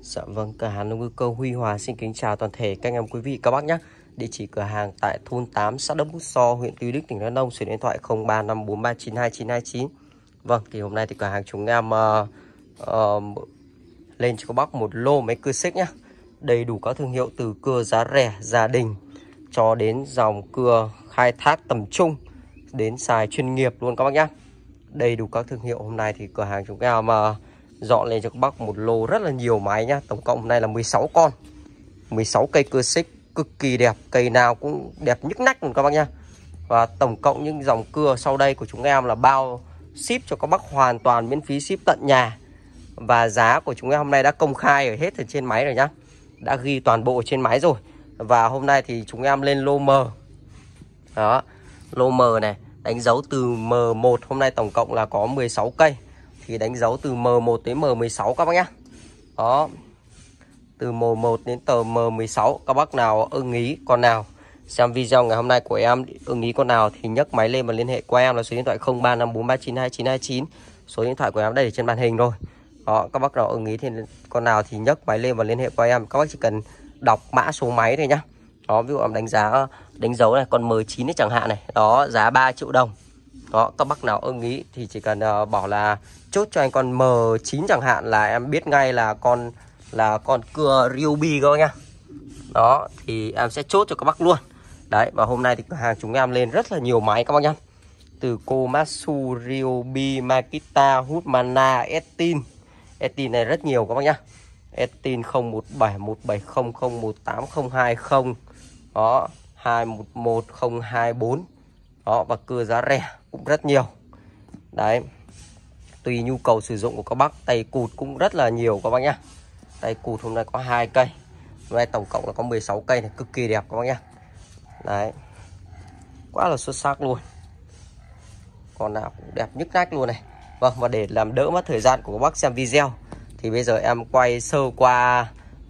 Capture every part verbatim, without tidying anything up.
Dạ vâng, cửa hàng nông ngư cơ Huy Hòa xin kính chào toàn thể các anh em quý vị các bác nhé. Địa chỉ cửa hàng tại thôn tám, xã Đốc Bút So, huyện Tuy Đức, tỉnh Đắk Nông, số điện thoại không ba năm bốn ba chín hai chín hai chín. Vâng, thì hôm nay thì cửa hàng chúng em uh, uh, lên cho các bác một lô máy cưa xích nhé. Đầy đủ các thương hiệu từ cưa giá rẻ, gia đình cho đến dòng cưa khai thác tầm trung đến xài chuyên nghiệp luôn các bác nhé. Đầy đủ các thương hiệu. Hôm nay thì cửa hàng chúng em uh, dọn lên cho các bác một lô rất là nhiều máy nhá. Tổng cộng hôm nay là mười sáu con, mười sáu cây cưa xích cực kỳ đẹp, cây nào cũng đẹp nhức nách luôn các bác nhá. Và tổng cộng những dòng cưa sau đây của chúng em là bao ship cho các bác hoàn toàn miễn phí ship tận nhà. Và giá của chúng em hôm nay đã công khai ở hết ở trên máy rồi nhá, đã ghi toàn bộ trên máy rồi. Và hôm nay thì chúng em lên lô M. Đó, lô M này đánh dấu từ M một, hôm nay tổng cộng là có mười sáu cây. Thì đánh dấu từ M một đến M mười sáu các bác nhá. Đó, từ M một đến tờ M mười sáu. Các bác nào ưng ý con nào xem video ngày hôm nay của em ưng ý con nào thì nhấc máy lên và liên hệ qua em là số điện thoại không ba năm bốn ba chín hai chín hai chín. Số điện thoại của em đây ở trên màn hình rồi. Đó, các bác nào ưng ý thì con nào thì nhấc máy lên và liên hệ qua em. Các bác chỉ cần đọc mã số máy thôi nhá. Đó, ví dụ em đánh giá đánh dấu này, con M chín ấy chẳng hạn này. Đó, giá ba triệu đồng. Đó, các bác nào ưng ý thì chỉ cần uh, bảo là chốt cho anh con M chín chẳng hạn là em biết ngay là con là con cưa Ryobi các bác nhá. Đó, thì em sẽ chốt cho các bác luôn. Đấy, và hôm nay thì cửa hàng chúng em lên rất là nhiều máy các bác nhá. Từ Komatsu, Ryobi, Makita, Husqvarna, Estin. Estin này rất nhiều các bác nhá. Estin không một bảy một bảy không không một tám không hai không. Đó, hai một một không hai bốn. Đó, và cưa giá rẻ cũng rất nhiều. Đấy, tùy nhu cầu sử dụng của các bác. Tay cụt cũng rất là nhiều các bác nhá. Tay cụt hôm nay có hai cây. Hôm nay tổng cộng là có mười sáu cây này, cực kỳ đẹp các bác nhá. Đấy, quá là xuất sắc luôn. Con nào cũng đẹp nhức nách luôn này. Vâng, và để làm đỡ mất thời gian của các bác xem video thì bây giờ em quay sơ qua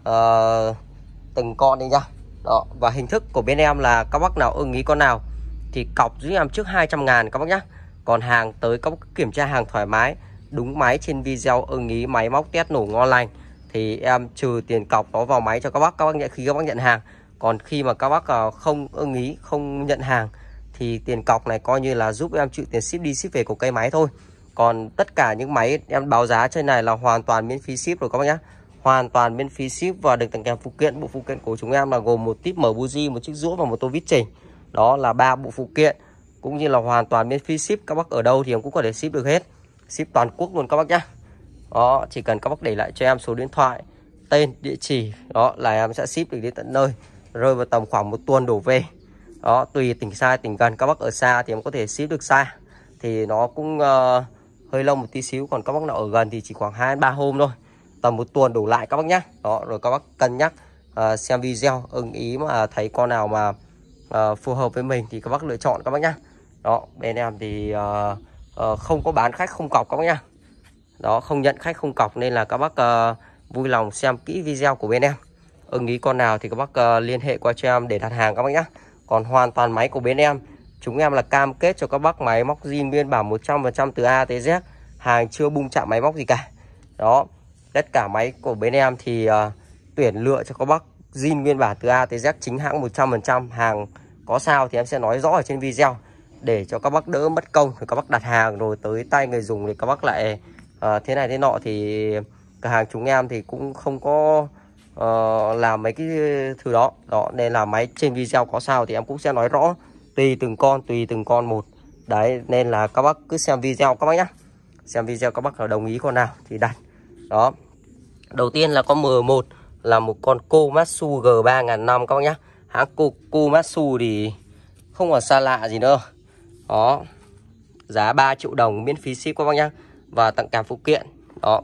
uh, từng con đi nhá. Đó, và hình thức của bên em là các bác nào ưng ý con nào thì cọc giúp em trước hai trăm ngàn các bác nhá. Còn hàng tới các bác kiểm tra hàng thoải mái, đúng máy trên video, ưng ý máy móc test nổ ngon lành thì em trừ tiền cọc đó vào máy cho các bác. Các bác nhận khi các bác nhận hàng. Còn khi mà các bác không ưng ý, không nhận hàng thì tiền cọc này coi như là giúp em chịu tiền ship đi ship về của cây máy thôi. Còn tất cả những máy em báo giá trên này là hoàn toàn miễn phí ship rồi các bác nhá. Hoàn toàn miễn phí ship và được tặng kèm phụ kiện. Bộ phụ kiện của chúng em là gồm một típ mở buji, một chiếc rũa và một tô vít chỉnh. Đó là ba bộ phụ kiện cũng như là hoàn toàn miễn phí ship. Các bác ở đâu thì em cũng có thể ship được hết, ship toàn quốc luôn các bác nhá. Đó, chỉ cần các bác để lại cho em số điện thoại, tên, địa chỉ, đó là em sẽ ship được đến tận nơi, rơi vào tầm khoảng một tuần đổ về. Đó, tùy tỉnh xa tỉnh gần. Các bác ở xa thì em có thể ship được xa thì nó cũng uh, hơi lâu một tí xíu. Còn các bác nào ở gần thì chỉ khoảng hai ba hôm thôi, tầm một tuần đổ lại các bác nhé. Đó, rồi các bác cân nhắc uh, xem video ưng ý mà thấy con nào mà uh, phù hợp với mình thì các bác lựa chọn các bác nhé. Đó, bên em thì uh, uh, không có bán khách không cọc các bác nhá. Đó, không nhận khách không cọc nên là các bác uh, vui lòng xem kỹ video của bên em. Ưng ý con nào thì các bác uh, liên hệ qua cho em để đặt hàng các bác nhé. Còn hoàn toàn máy của bên em, chúng em là cam kết cho các bác máy móc zin nguyên bản một trăm phần trăm từ A tới Z, hàng chưa bung chạm máy móc gì cả. Đó, tất cả máy của bên em thì uh, tuyển lựa cho các bác zin nguyên bản từ A tới Z, chính hãng một trăm phần trăm. Hàng có sao thì em sẽ nói rõ ở trên video để cho các bác đỡ mất công rồi các bác đặt hàng rồi tới tay người dùng thì các bác lại uh, thế này thế nọ. Thì cửa hàng chúng em thì cũng không có uh, làm mấy cái thứ đó. Đó, nên là máy trên video có sao thì em cũng sẽ nói rõ tùy từng con, tùy từng con một. Đấy, nên là các bác cứ xem video các bác nhá. Xem video các bác nào đồng ý con nào thì đặt. Đó, đầu tiên là con M một là một con Komatsu G ba nghìn năm các bác nhá. Hãng Komatsu thì không còn xa lạ gì nữa. Đó, giá ba triệu đồng miễn phí ship các bác nhá, và tặng kèm phụ kiện. Đó,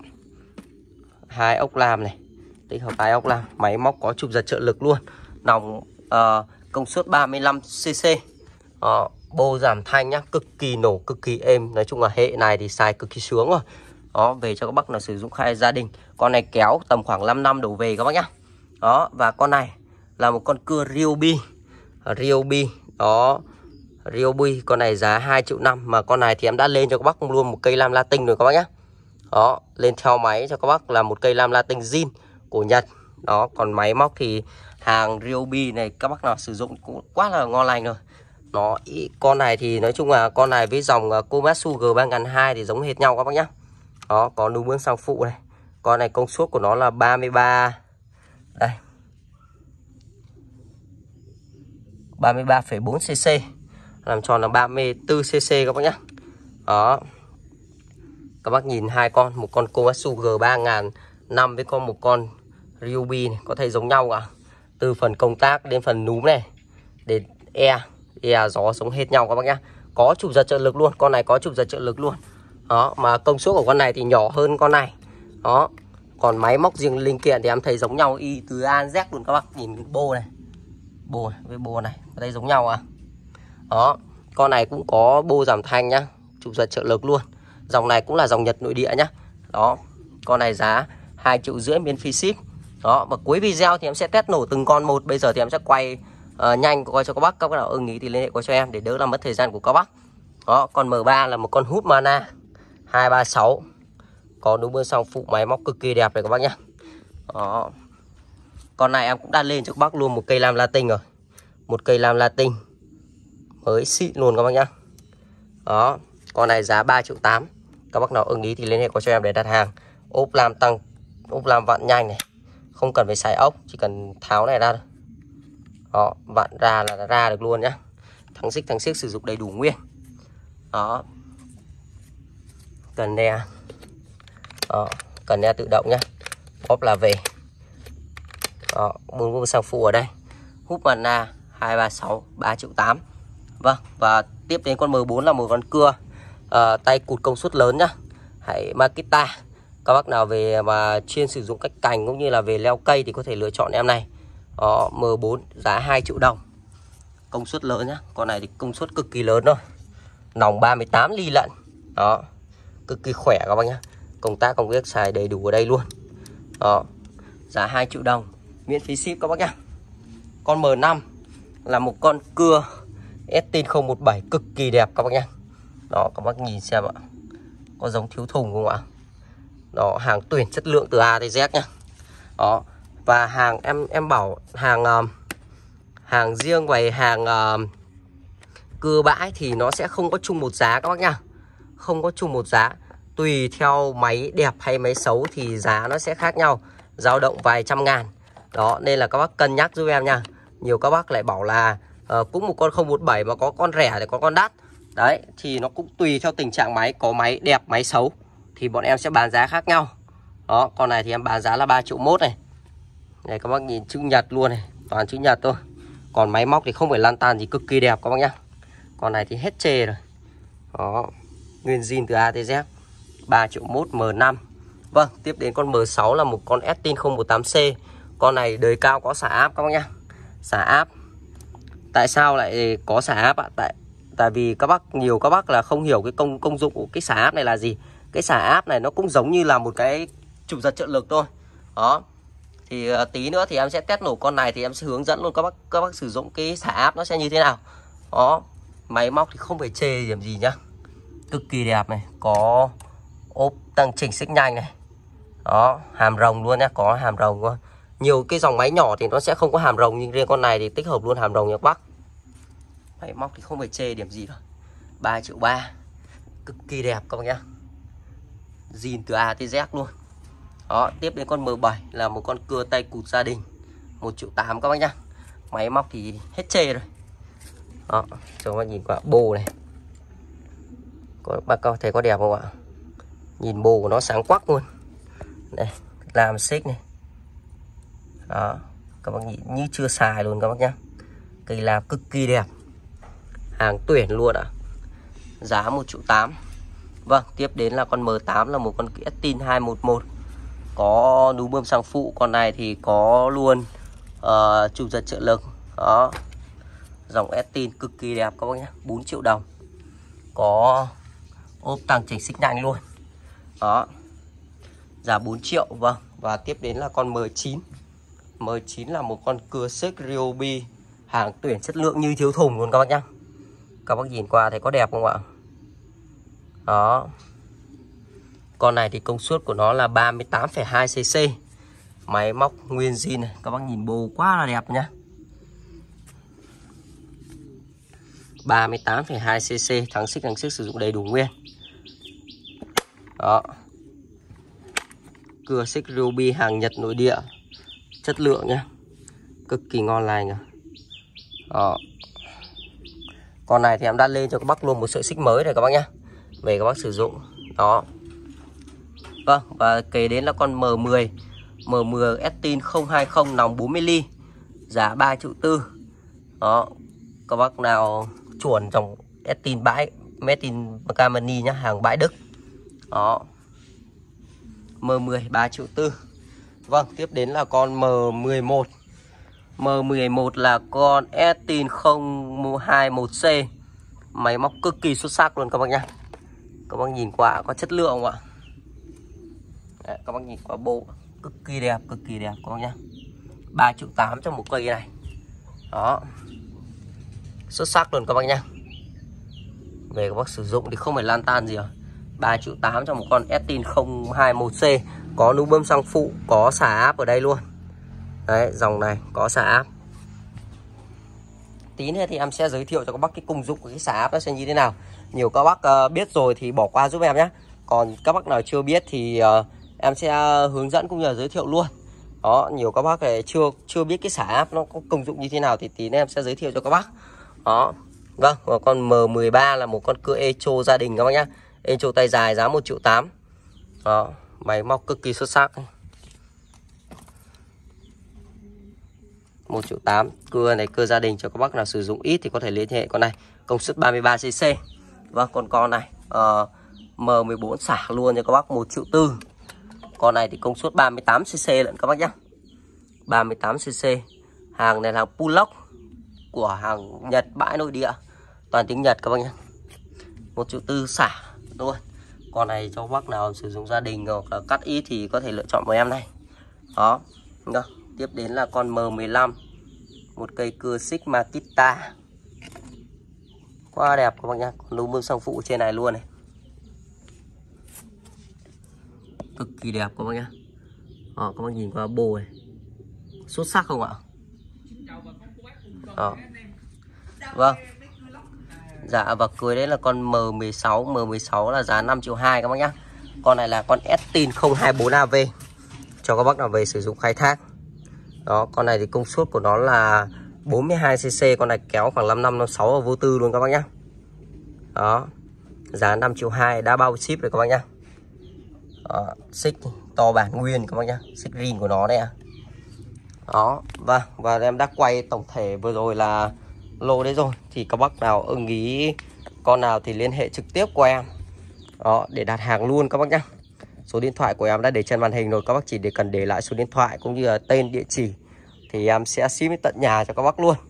hai ốc lam này, tích hợp hai ốc lam, máy móc có chụp giật trợ lực luôn, nòng uh, công suất ba mươi lăm xê xê. Đó, bô giảm thanh nhá, cực kỳ nổ, cực kỳ êm. Nói chung là hệ này thì xài cực kỳ sướng rồi. Đó, về cho các bác nào sử dụng khai gia đình. Con này kéo tầm khoảng năm năm đổ về các bác nhá. Đó, và con này là một con cưa Ryobi. Ryobi, đó, Ryobi, con này giá hai triệu năm. Mà con này thì em đã lên cho các bác luôn một cây lam latin rồi các bác nhá. Đó, lên theo máy cho các bác là một cây lam latin zin, của Nhật. Đó, còn máy móc thì hàng Ryobi này các bác nào sử dụng cũng quá là ngon lành rồi. Nó con này thì nói chung là con này với dòng Komatsu G ba nghìn hai trăm thì giống hệt nhau các bác nhá. Đó, có núm bơm xăng phụ này. Con này công suất của nó là ba mươi ba, đây, ba mươi ba phẩy bốn xê xê, làm tròn là ba mươi tư xê xê các bác nhá. Đó, các bác nhìn hai con, một con Komatsu G ba nghìn năm với con một con Ryobi này, có thấy giống nhau ạ? Từ phần công tác đến phần núm này, đến e e gió giống hết nhau các bác nhá. Có chụp giật trợ lực luôn, con này có chụp giật trợ lực luôn. Đó, mà công suất của con này thì nhỏ hơn con này. Đó, còn máy móc riêng linh kiện thì em thấy giống nhau y từ A đến Z luôn các bác. Nhìn bô này, bô này với bô này, có thấy giống nhau à? Đó, con này cũng có bô giảm thanh nhá, chụp giật trợ lực luôn. Dòng này cũng là dòng Nhật nội địa nhá. Đó, con này giá hai triệu rưỡi miễn phí ship. Đó, và cuối video thì em sẽ test nổ từng con một. Bây giờ thì em sẽ quay uh, nhanh coi cho các bác. Các bác nào ưng ý thì liên hệ qua cho em để đỡ làm mất thời gian của các bác. Đó, con M ba là một con hút mana hai ba sáu, có núm bơm xăng phụ, máy móc cực kỳ đẹp này các bác nhá. Đó, con này em cũng đã lên cho các bác luôn một cây lam Latin rồi, một cây lam Latin mới xịn luôn các bác nhá. Đó, con này giá ba triệu tám. Các bác nào ưng ý thì liên hệ qua cho em để đặt hàng. Ốp lam tăng, ốp lam vặn nhanh này, không cần phải xài ốc, chỉ cần tháo này ra. Đó, vặn ra là ra được luôn nhá. Thắng xích thắng xích sử dụng đầy đủ nguyên. Đó, cần nè, đó, cần nè tự động nhá, bóp là về. Đó, bơm bơm xăng phụ ở đây, hút mana hai ba sáu, ba triệu tám. Vâng, và tiếp đến con M bốn là một con cưa uh, tay cụt công suất lớn nhá, hãy Makita. Các bác nào về mà chuyên sử dụng cách cành cũng như là về leo cây thì có thể lựa chọn em này. Đó, M bốn giá hai triệu đồng, công suất lớn nhá. Con này thì công suất cực kỳ lớn thôi, nòng ba mươi tám ly lận. Đó, cực kỳ khỏe các bác nhá, công tác công việc xài đầy đủ ở đây luôn. Đó, giá hai triệu đồng miễn phí ship các bác nhá. Con M năm là một con cưa Estin không một bảy cực kỳ đẹp các bác nhá. Đó, các bác nhìn xem ạ, có giống thiếu thùng không ạ? Đó, hàng tuyển chất lượng từ A tới Z nhá. Đó, và hàng em em bảo hàng uh, hàng riêng về hàng uh, cưa bãi thì nó sẽ không có chung một giá các bác nhá, không có chung một giá. Tùy theo máy đẹp hay máy xấu thì giá nó sẽ khác nhau, dao động vài trăm ngàn. Đó, nên là các bác cân nhắc giúp em nha. Nhiều các bác lại bảo là uh, cũng một con không một bảy mà có con rẻ thì có con đắt. Đấy, thì nó cũng tùy theo tình trạng máy, có máy đẹp, máy xấu thì bọn em sẽ bán giá khác nhau. Đó, con này thì em bán giá là ba triệu mốt này. Này các bác nhìn chữ Nhật luôn này, toàn chữ Nhật thôi. Còn máy móc thì không phải lan tan gì, cực kỳ đẹp các bác nhá. Con này thì hết chê rồi. Đó, nguyên zin từ A tới Z, ba triệu mốt M năm. Vâng, tiếp đến con M sáu là một con Estin không một tám C. Con này đời cao có xả áp các bác nhá. Xả áp. Tại sao lại có xả áp ạ? Tại tại vì các bác nhiều các bác là không hiểu cái công công dụng của cái xả áp này là gì. Cái xả áp này nó cũng giống như là một cái trục giật trợ lực thôi. Đó. Thì uh, tí nữa thì em sẽ test nổ con này thì em sẽ hướng dẫn luôn các bác các bác sử dụng cái xả áp nó sẽ như thế nào. Đó, máy móc thì không phải chê điểm gì nhá, cực kỳ đẹp này, có ốp tăng chỉnh xích nhanh này. Đó, hàm rồng luôn nhá, có hàm rồng luôn. Nhiều cái dòng máy nhỏ thì nó sẽ không có hàm rồng, nhưng riêng con này thì tích hợp luôn hàm rồng nha các bác. Máy móc thì không phải chê điểm gì đâu. ba triệu ba, cực kỳ đẹp các bác nhá, zin từ A tới Z luôn. Đó, tiếp đến con M bảy là một con cưa tay cụt gia đình, một triệu tám các bác nhá. Máy móc thì hết chê rồi. Đó, cho các bác nhìn qua bô này, có bác có thấy có đẹp không ạ? Nhìn bô của nó sáng quắc luôn. Đây, làm xích này. Đó, các bác nhìn như chưa xài luôn các bác nhá. Cây làm cực kỳ đẹp, hàng tuyển luôn ạ. À. Giá một triệu tám. Vâng, tiếp đến là con M tám là một con Estin hai một một, có núm bơm xăng phụ. Con này thì có luôn uh, chụp giật trợ lực. Đó, dòng Estin cực kỳ đẹp các bác nhé, bốn triệu đồng, có ốp tăng chỉnh xích nhanh luôn. Đó, giá bốn triệu. Vâng, và tiếp đến là con M chín. M chín là một con cưa xích Ryobi, hàng tuyển chất lượng như thiếu thùng luôn các bác nhá. Các bác nhìn qua thấy có đẹp không ạ? Đó, con này thì công suất của nó là ba mươi tám phẩy hai xê xê, Máy móc nguyên zin này, các bác nhìn bồ quá là đẹp nhá. ba mươi tám phẩy hai xê xê, thắng xích thắng xích sử dụng đầy đủ nguyên. Đó. Cưa xích Ryobi hàng Nhật nội địa, chất lượng nhá, cực kỳ ngon lành. Đó. Con này thì em đã lên cho các bác luôn một sợi xích mới rồi các bác nhá, về các bác sử dụng. Đó. Vâng, và kế đến là con M mười M mười Estin không hai không nòng bốn mươi ly, giá ba triệu tư. Đó. Các bác nào chuẩn dòng Estin bãi Made in Germany nhá, hàng bãi Đức. Đó. M mười ba triệu tư. Vâng, tiếp đến là con M mười một. M mười một là con Estin không hai một C. Máy móc cực kỳ xuất sắc luôn các bác nhá. Các bác nhìn qua có chất lượng không ạ? Đấy, các bác nhìn qua bộ cực kỳ đẹp, cực kỳ đẹp các bác nhá. ba triệu tám cho một cây này. Đó. Xuất sắc luôn các bác nhá. Về các bác sử dụng thì không phải lan tan gì rồi. ba triệu tám cho một con Estin không hai một C, có núm bơm xăng phụ, có xả áp ở đây luôn. Đấy, dòng này có xả áp. Tí nữa thì em sẽ giới thiệu cho các bác cái công dụng của cái xả áp nó sẽ như thế nào. Nhiều các bác uh, biết rồi thì bỏ qua giúp em nhé. Còn các bác nào chưa biết thì uh, em sẽ hướng dẫn cũng như là giới thiệu luôn. Đó, nhiều các bác này chưa chưa biết cái xả áp nó có công dụng như thế nào thì tí nữa em sẽ giới thiệu cho các bác. Đó. Vâng, và con M mười ba là một con cưa Echo gia đình các bác nhá. Echo tay dài giá một triệu tám. Đó, máy móc cực kỳ xuất sắc. một triệu tám. Cưa này cưa gia đình, cho các bác nào sử dụng ít thì có thể liên hệ con này, công suất ba mươi ba xê xê. Vâng, còn con này uh, M mười bốn xả luôn cho các bác một triệu tư. Con này thì công suất ba mươi tám xê xê lận các bác nhá. ba mươi tám xê xê. Hàng này là hàng Pulock của hàng Nhật bãi nội địa, toàn tiếng Nhật các bác nhá. một triệu tư xả luôn. Con này cho bác nào sử dụng gia đình hoặc là cắt ít thì có thể lựa chọn của em này. Đó. Đó. Tiếp đến là con M mười lăm, một cây cưa xích Makita, quá đẹp các bác nhá. Còn núm bơm xăng phụ trên này luôn này, cực kỳ đẹp các bác nhá. Đó, các bác nhìn qua bồ này, xuất sắc không ạ? Đó. Vâng. Dạ, và cuối đấy là con M mười sáu. M mười sáu là giá năm triệu hai các bác nhá. Con này là con Estin không hai bốn A V, cho các bác nào về sử dụng khai thác. Đó, con này thì công suất của nó là bốn mươi hai xê xê, con này kéo khoảng năm năm năm sáu ở vô tư luôn các bác nhá. Đó. Giá năm triệu hai, đã bao ship rồi các bác nhá. Đó, xích to bản nguyên các bác nhá, xích rin của nó đây à. Đó, vâng, và em đã quay tổng thể vừa rồi là lô đấy rồi, thì các bác nào ưng ý con nào thì liên hệ trực tiếp của em. Đó, để đặt hàng luôn các bác nhá. Số điện thoại của em đã để trên màn hình rồi, các bác chỉ để cần để lại số điện thoại cũng như là tên, địa chỉ thì em sẽ ship đến tận nhà cho các bác luôn.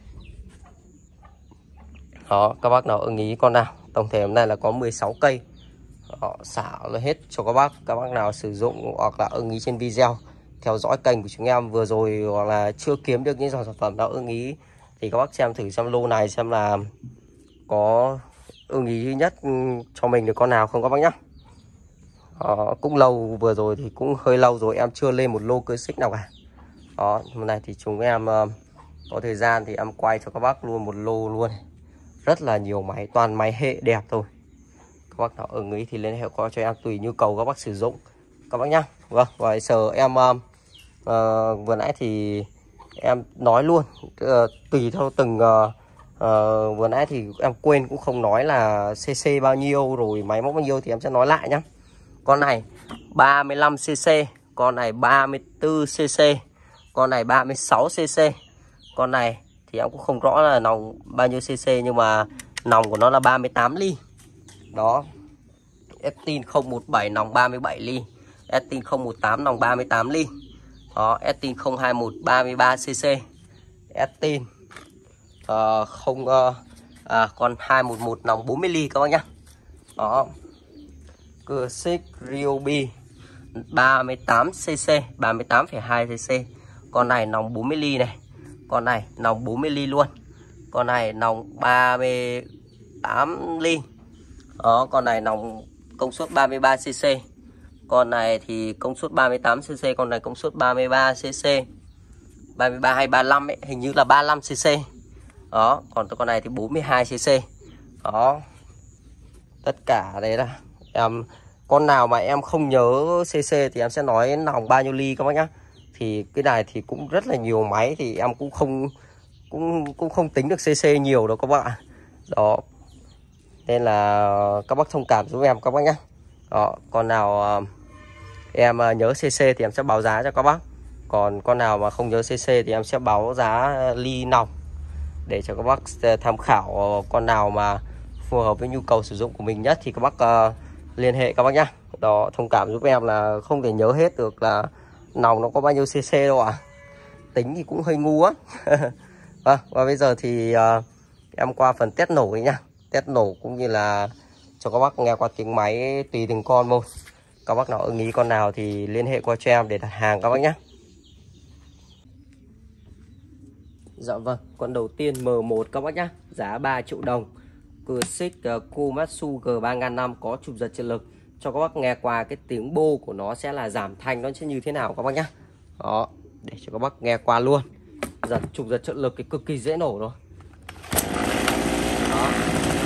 Đó, các bác nào ưng ý con nào, tổng thể hôm nay là có mười sáu cây. Đó, xả là hết cho các bác. Các bác nào sử dụng hoặc là ưng ý trên video, theo dõi kênh của chúng em vừa rồi, hoặc là chưa kiếm được những dòng sản phẩm nào ưng ý thì các bác xem thử xem lô này xem là có ưng ý nhất cho mình được con nào không các bác nhá. Đó, cũng lâu vừa rồi thì cũng hơi lâu rồi em chưa lên một lô cưa xích nào cả. Đó, hôm nay thì chúng em uh, có thời gian thì em quay cho các bác luôn một lô luôn, rất là nhiều máy, toàn máy hệ đẹp thôi. Các bác nào ưng ý thì liên hệ qua cho em tùy nhu cầu các bác sử dụng các bác nhá. Vâng, và giờ em uh, uh, vừa nãy thì em nói luôn uh, tùy theo từng uh, uh, vừa nãy thì em quên cũng không nói là cc bao nhiêu rồi máy móc bao nhiêu thì em sẽ nói lại nhá. Con này ba mươi lăm xê xê, con này ba mươi tư xê xê, con này ba mươi sáu xê xê. Con này thì em cũng không rõ là nòng bao nhiêu cc nhưng mà nòng của nó là ba mươi tám ly. Đó. Estin không một bảy nòng ba mươi bảy ly, Estin không một tám nòng ba mươi tám ly. Đó, Estin không hai một ba mươi ba xê xê. Estin uh, không uh, à, con hai một một nòng bốn mươi ly các bác nhá. Đó. Cưa xích Ryobi ba mươi tám xê xê, ba mươi tám phẩy hai xê xê. Con này nòng bốn mươi ly này. Con này nòng bốn mươi ly luôn. Con này nòng ba mươi tám ly. Đó, con này nòng công suất ba mươi ba xê xê. Con này thì công suất ba mươi tám xê xê, con này công suất ba mươi ba xê xê. ba mươi ba hay ba mươi lăm ấy, hình như là ba mươi lăm xê xê. Đó, còn con này thì bốn mươi hai xê xê. Đó. Tất cả đấy là em con nào mà em không nhớ cc thì em sẽ nói nòng bao nhiêu ly các bác nhá. Thì cái này thì cũng rất là nhiều máy thì em cũng không cũng cũng không tính được cc nhiều đâu các bạn. Đó. Nên là các bác thông cảm giúp em các bác nhá. Đó, con nào em nhớ cc thì em sẽ báo giá cho các bác. Còn con nào mà không nhớ cc thì em sẽ báo giá ly nòng để cho các bác tham khảo con nào mà phù hợp với nhu cầu sử dụng của mình nhất thì các bác uh, liên hệ các bác nhá. Đó, thông cảm giúp em là không thể nhớ hết được là nòng nó có bao nhiêu cc đâu ạ. À. Tính thì cũng hơi ngu á. Vâng, và bây giờ thì uh, em qua phần test nổ ấy nhá. Test nổ cũng như là cho các bác nghe qua tiếng máy tùy từng con một. Các bác nào ưng ý con nào thì liên hệ qua cho em để đặt hàng các bác nhé. Dạ vâng, con đầu tiên M một các bác nhá, giá ba triệu đồng. Classic uh, Komatsu G ba nghìn năm có chụp giật trợ lực. Cho các bác nghe qua cái tiếng bô của nó sẽ là giảm thanh nó sẽ như thế nào các bác nhá. Đó, để cho các bác nghe qua luôn. Giật chụp giật trợ lực thì cực kỳ dễ nổ rồi. Đó.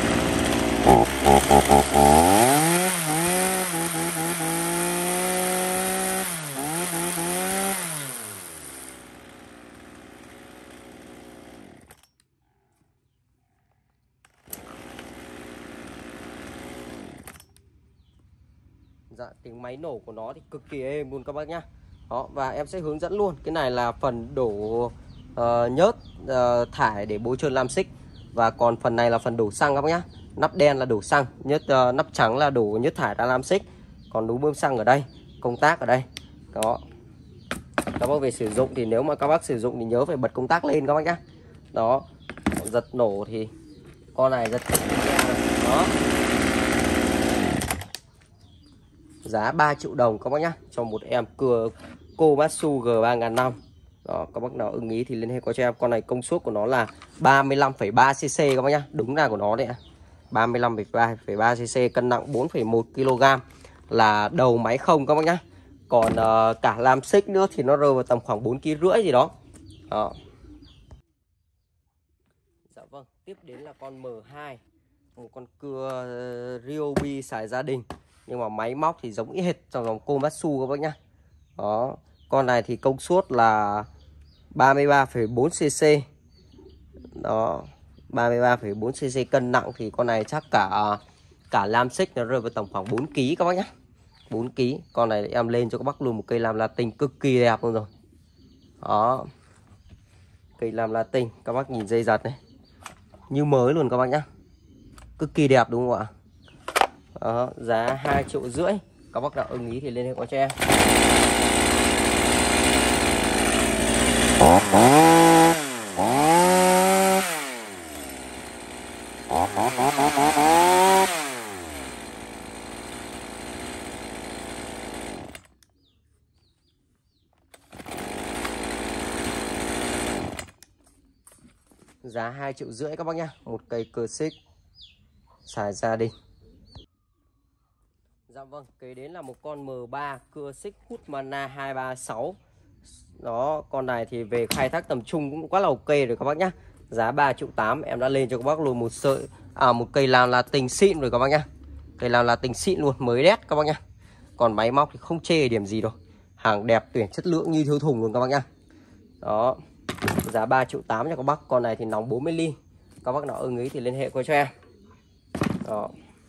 Dạ, tiếng máy nổ của nó thì cực kỳ êm luôn các bác nhá. Đó, và em sẽ hướng dẫn luôn. Cái này là phần đổ uh, nhớt uh, thải để bôi trơn lam xích. Và còn phần này là phần đổ xăng các bác nhá. Nắp đen là đổ xăng, nhớt uh, nắp trắng là đổ nhớt thải ra lam xích. Còn núm bơm xăng ở đây, công tắc ở đây. Đó. Các bác về sử dụng thì nếu mà các bác sử dụng thì nhớ phải bật công tắc lên các bác nhá. Đó. Giật nổ thì con này giật. Đó. Giá ba triệu đồng các bác nhá, cho một em cưa Komatsu G ba nghìn năm. Đó, các bác nào ưng ý thì liên hệ qua cho em. Con này công suất của nó là ba mươi lăm phẩy ba xê xê các bác nhá, đúng là của nó đấy ạ. ba mươi lăm phẩy ba xê xê, cân nặng bốn phẩy một ki lô gam, là đầu máy không các bác nhá. Còn uh, cả lam xích nữa thì nó rơi vào tầm khoảng bốn ki lô gam rưỡi gì đó. Đó. Dạ vâng, tiếp đến là con M hai, một con cưa uh, Ryobi xài gia đình. Nhưng mà máy móc thì giống y hệt trong dòng Komatsu các bác nhá. Đó, con này thì công suất là ba mươi ba phẩy bốn xê xê. Đó, ba mươi ba phẩy bốn xê xê, cân nặng thì con này chắc cả cả lam xích nó rơi vào tầm khoảng bốn ki lô gam các bác nhá. bốn ki lô gam. Con này em lên cho các bác luôn một cây lam Latin cực kỳ đẹp luôn rồi. Đó. Cây lam Latin, các bác nhìn dây giật này. Như mới luôn các bác nhá. Cực kỳ đẹp đúng không ạ? Đó, giá hai triệu rưỡi. Các bác nào ưng ý thì liên hệ qua cho em. Giá hai triệu rưỡi các bác nhá, một cây cưa xích xài gia đình. Dạ vâng, kế đến là một con M ba cưa xích hút mana hai ba sáu. Đó, con này thì về khai thác tầm trung cũng quá là ok rồi các bác nhá. Giá ba triệu tám, em đã lên cho các bác luôn một sợi à một cây lam Latin xịn rồi các bác nhá. Cây lam Latin xịn luôn, mới đét các bác nhá. Còn máy móc thì không chê điểm gì đâu. Hàng đẹp tuyển chất lượng như thiếu thùng luôn các bác nhá. Đó. Giá ba triệu tám cho các bác. Con này thì nóng bốn mươi ly. Các bác nào ưng ý thì liên hệ qua cho em. Đó.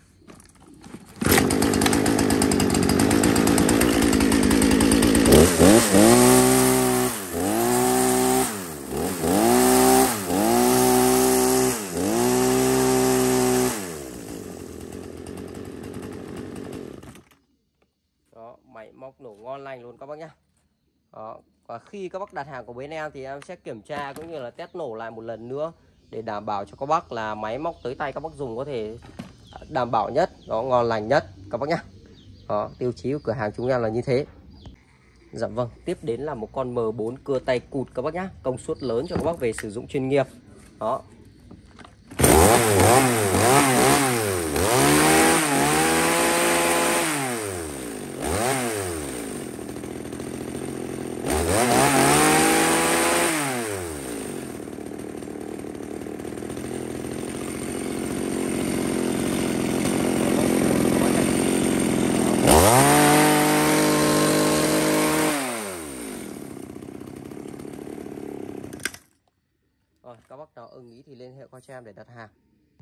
Đó, máy móc nổ ngon lành luôn các bác nhá. Đó, và khi các bác đặt hàng của bên em thì em sẽ kiểm tra cũng như là test nổ lại một lần nữa để đảm bảo cho các bác là máy móc tới tay các bác dùng có thể đảm bảo nhất, đó, ngon lành nhất các bác nhá. Đó, tiêu chí của cửa hàng chúng em là như thế. Dạ vâng, tiếp đến là một con M bốn cưa tay cụt các bác nhá, công suất lớn cho các bác về sử dụng chuyên nghiệp. Đó. các bác nào ưng ý thì liên hệ qua cho em để đặt hàng.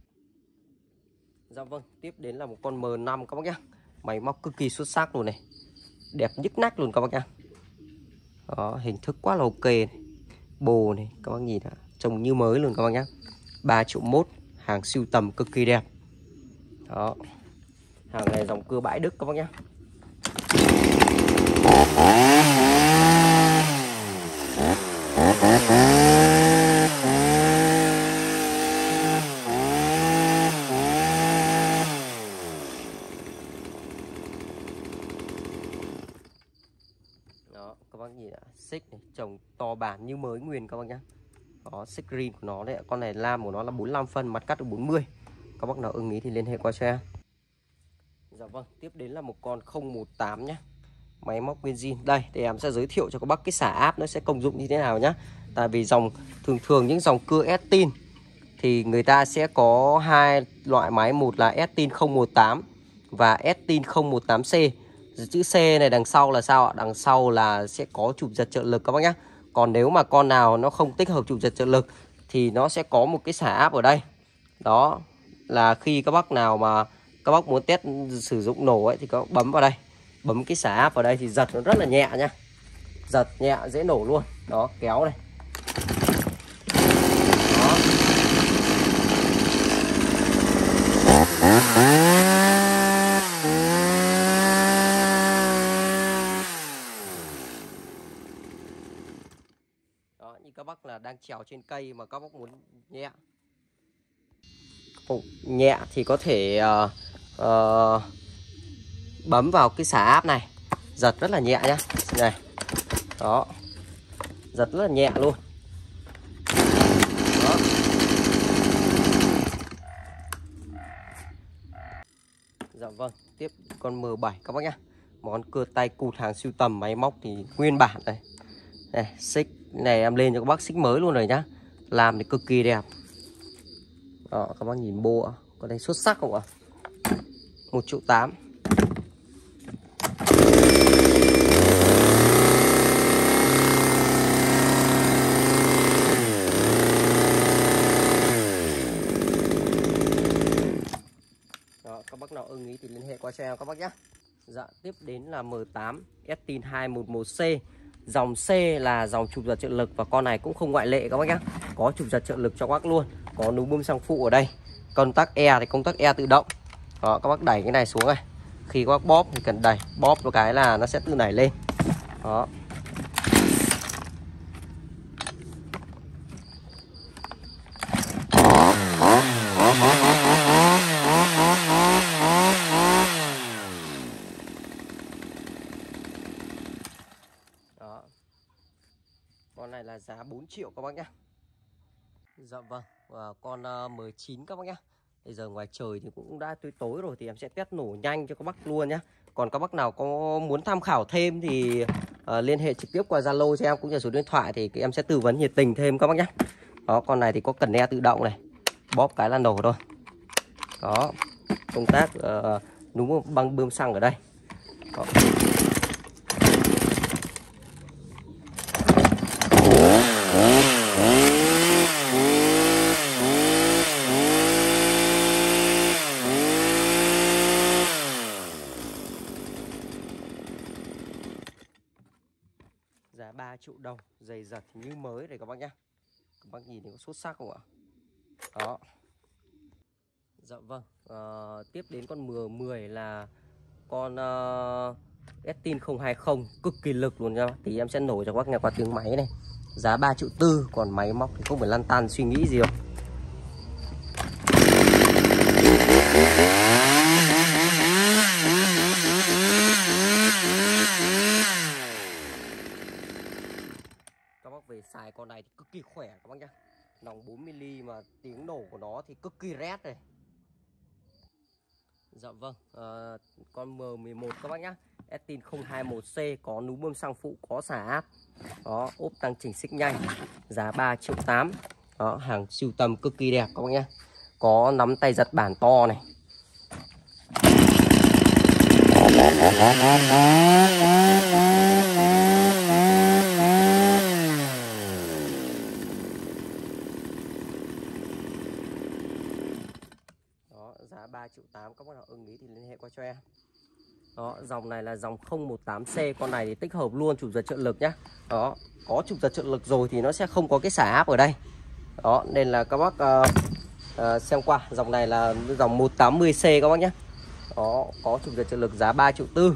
Dạ vâng, tiếp đến là một con M năm các bác nhá. Máy móc cực kỳ xuất sắc luôn này. Đẹp nhức nách luôn các bác nhá. Đó, hình thức quá là ok này. Bồ này, các bác nhìn đã, trông như mới luôn các bác nhá. ba triệu mốt, hàng sưu tầm cực kỳ đẹp. Đó. Hàng này dòng cưa bãi Đức các bác nhá. Đó, các bác nhìn ạ, xích này, trồng to bản như mới nguyên các bác nhá. Đó, xích green của nó đấy, con này lam của nó là bốn mươi lăm phân, mặt cắt được bốn mươi. Các bác nào ưng ý thì liên hệ qua cho em. Dạ vâng, tiếp đến là một con không một tám nhá. Máy móc nguyên zin. Đây, để em sẽ giới thiệu cho các bác cái xả áp nó sẽ công dụng như thế nào nhá. Tại vì dòng thường thường những dòng cưa Estin thì người ta sẽ có hai loại máy, một là Estin không một tám và Estin không một tám C. Chữ C này đằng sau là sao ạ? Đằng sau là sẽ có chụp giật trợ lực các bác nhá. Còn nếu mà con nào nó không tích hợp chụp giật trợ lực thì nó sẽ có một cái xả áp ở đây. Đó là khi các bác nào mà các bác muốn test sử dụng nổ ấy thì các bác bấm vào đây, bấm cái xả áp vào đây thì giật nó rất là nhẹ nhá, giật nhẹ dễ nổ luôn. Đó, kéo này. Đó, như các bác là đang trèo trên cây mà các bác muốn nhẹ nhẹ thì có thể uh, uh, bấm vào cái xả áp này, giật rất là nhẹ nhá. Này. Đó. Giật rất là nhẹ luôn. Đó. Dạ vâng, tiếp con M bảy các bác nhá. Món cưa tay cụt hàng sưu tầm, máy móc thì nguyên bản đây. Này, xích này em lên cho các bác xích mới luôn rồi nhá. Làm thì cực kỳ đẹp. Đó, các bác nhìn bô ạ. Con này xuất sắc không ạ? một triệu tám. Đó, các bác nào ưng ý thì liên hệ qua cho em các bác nhé. Dạ, tiếp đến là M tám Estin hai một một C. Dòng C là dòng chụp giật trợ lực và con này cũng không ngoại lệ các bác nhé. Có chụp giật trợ lực cho các bác luôn. Có núm bơm xăng phụ ở đây. Công tắc E thì công tắc E tự động. Đó, các bác đẩy cái này xuống này. Khi các bác bóp thì cần đẩy, bóp một cái là nó sẽ tự nảy lên. Đó. Đó. Con này là giá bốn triệu các bác nhá. Dạ vâng, và con uh, M chín các bác nhá. Bây giờ ngoài trời thì cũng đã tối tối rồi thì em sẽ test nổ nhanh cho các bác luôn nhá. Còn các bác nào có muốn tham khảo thêm thì uh, liên hệ trực tiếp qua Zalo cho em cũng như số điện thoại thì em sẽ tư vấn nhiệt tình thêm các bác nhá. Đó, con này thì có cần e tự động này, bóp cái là nổ thôi. Đó, công tác uh, núm băng bơm xăng ở đây. Đó. Giá ba triệu đồng, giày giật như mới này các bác nhá. Các bác nhìn thấy có xuất sắc không ạ? Đó. Dạ vâng, à, tiếp đến con M mười là con uh, Estin không hai không, cực kỳ lực luôn nha. Thì em sẽ nổ cho các bác nghe qua tiếng máy này. Giá ba triệu tư, còn máy móc thì không phải lăn tăn suy nghĩ gì đâu. Các bác về xài con này thì cực kỳ khỏe các bác nhá. Nòng bốn mi li mà tiếng nổ của nó thì cực kỳ rét này. Dạ vâng, à, con M mười một các bác nhá. Estin không hai một C, có núm bơm xăng phụ, có xả áp. Đó, ốp tăng chỉnh xích nhanh. Giá ba triệu tám. Đó, hàng sưu tầm cực kỳ đẹp các bác nhá. Có nắm tay giật bản to này. triệu tám, các bác nào ưng ý thì liên hệ qua cho em. Đó, dòng này là dòng không một tám C, con này thì tích hợp luôn chụp giật trợ lực nhá. Đó, có chụp giật trợ lực rồi thì nó sẽ không có cái xả áp ở đây. Đó, nên là các bác uh, uh, xem qua, dòng này là dòng một tám mươi C các bác nhé. Đó, có chụp giật trợ lực giá ba triệu tư.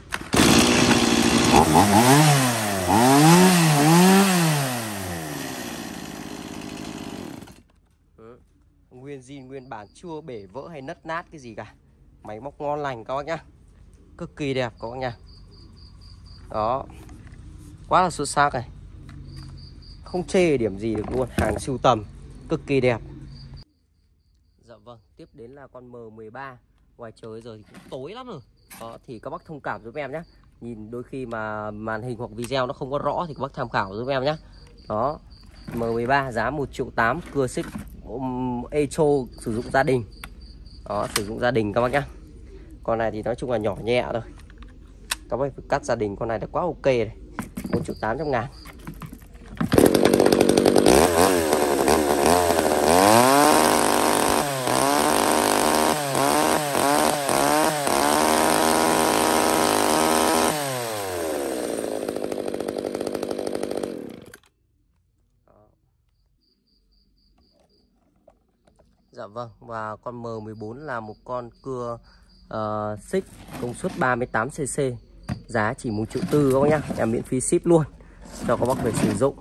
Nguyên zin nguyên bản, chưa bể vỡ hay nứt nát cái gì cả. Máy móc ngon lành các bác nhá. Cực kỳ đẹp các bác nha. Đó, quá là xuất sắc này, không chê điểm gì được luôn, hàng sưu tầm cực kỳ đẹp. Dạ vâng, tiếp đến là con M mười ba. Ngoài trời giờ thì cũng tối lắm rồi. Đó, thì các bác thông cảm giúp em nhé. Nhìn đôi khi mà màn hình hoặc video nó không có rõ thì các bác tham khảo giúp em nhé. Đó, M mười ba giá một triệu tám, cưa xích um, Echo sử dụng gia đình. Đó, sử dụng gia đình các bác nhé. Con này thì nói chung là nhỏ nhẹ thôi, các bác cắt gia đình con này là quá ok này. Một triệu tám trăm ngàn. Dạ vâng, và con M mười bốn là một con cưa uh, xích công suất ba mươi tám xê xê, giá chỉ một triệu tư các bác nhá, em miễn phí ship luôn cho các bác về sử dụng.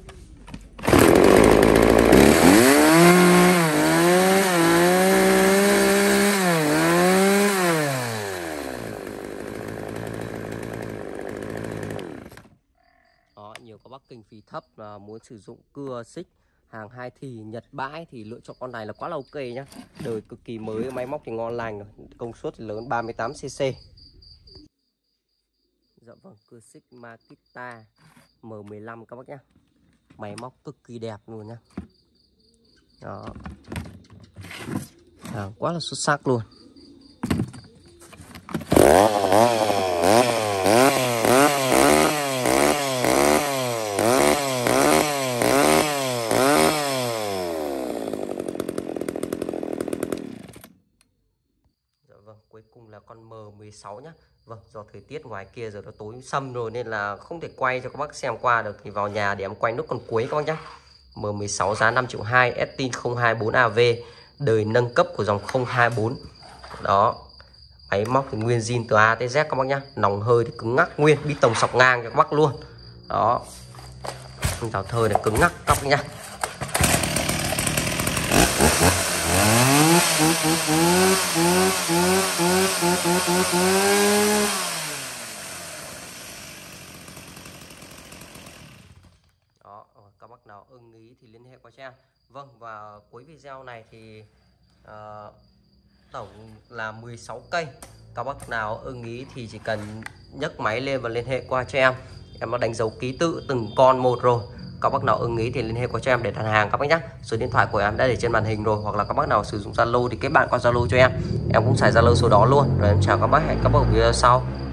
Đó, nhiều các bác kinh phí thấp và muốn sử dụng cưa xích hàng hai thì Nhật bãi thì lựa chọn con này là quá là ok nhá. Đời cực kỳ mới, máy móc thì ngon lành rồi, công suất thì lớn ba mươi tám xê xê. Dạ vâng, cưa xích Makita M mười lăm các bác nhá. Máy móc cực kỳ đẹp luôn nhá. Đó, à, quá là xuất sắc luôn. Cuối cùng là con M mười sáu nhá. Vâng, do thời tiết ngoài kia giờ nó tối sầm rồi nên là không thể quay cho các bác xem qua được, thì vào nhà để em quay nốt con cuối các bác nhá. M mười sáu giá năm triệu hai, Estin không hai bốn A V, đời nâng cấp của dòng không hai bốn. Đó, máy móc thì nguyên zin từ A tới Z các bác nhá. Nòng hơi thì cứng ngắc nguyên, bi tông sọc ngang cho các bác luôn. Đó, rào thơi này cứng ngắc các bác nhá. Đó, các bác nào ưng ý thì liên hệ qua cho em. Vâng, và cuối video này thì uh, tổng là mười sáu cây. Các bác nào ưng ý thì chỉ cần nhấc máy lên và liên hệ qua cho em. Em đã đánh dấu ký tự từng con một rồi. Các bác nào ưng ý thì liên hệ qua cho em để đặt hàng các bác nhé. Số điện thoại của em đã để trên màn hình rồi, hoặc là các bác nào sử dụng Zalo thì kết bạn qua Zalo cho em. Em cũng xài Zalo số đó luôn. Rồi em chào các bác, hẹn các bác ở video sau.